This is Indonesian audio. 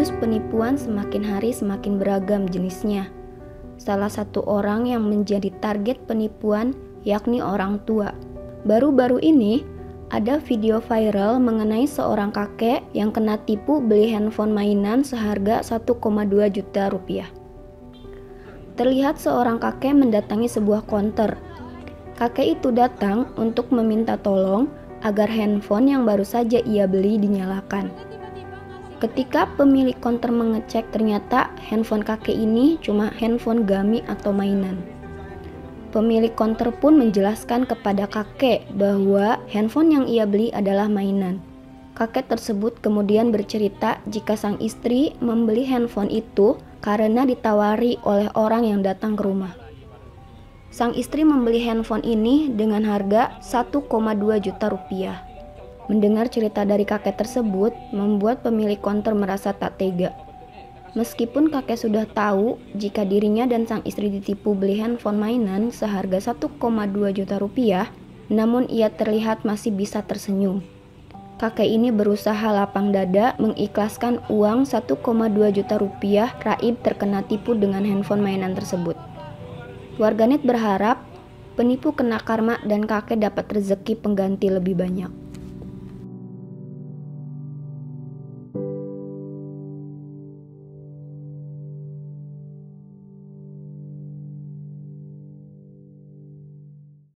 Modus penipuan semakin hari semakin beragam jenisnya. Salah satu orang yang menjadi target penipuan yakni orang tua. Baru-baru ini ada video viral mengenai seorang kakek yang kena tipu beli handphone mainan seharga 1,2 juta rupiah. Terlihat seorang kakek mendatangi sebuah konter. Kakek itu datang untuk meminta tolong agar handphone yang baru saja ia beli dinyalakan. Ketika pemilik konter mengecek, ternyata handphone kakek ini cuma handphone gami atau mainan. Pemilik konter pun menjelaskan kepada kakek bahwa handphone yang ia beli adalah mainan. Kakek tersebut kemudian bercerita jika sang istri membeli handphone itu karena ditawari oleh orang yang datang ke rumah. Sang istri membeli handphone ini dengan harga 1,2 juta rupiah. Mendengar cerita dari kakek tersebut membuat pemilik konter merasa tak tega. Meskipun kakek sudah tahu jika dirinya dan sang istri ditipu beli handphone mainan seharga 1,2 juta rupiah, namun ia terlihat masih bisa tersenyum. Kakek ini berusaha lapang dada mengikhlaskan uang 1,2 juta rupiah raib terkena tipu dengan handphone mainan tersebut. Warganet berharap penipu kena karma dan kakek dapat rezeki pengganti lebih banyak.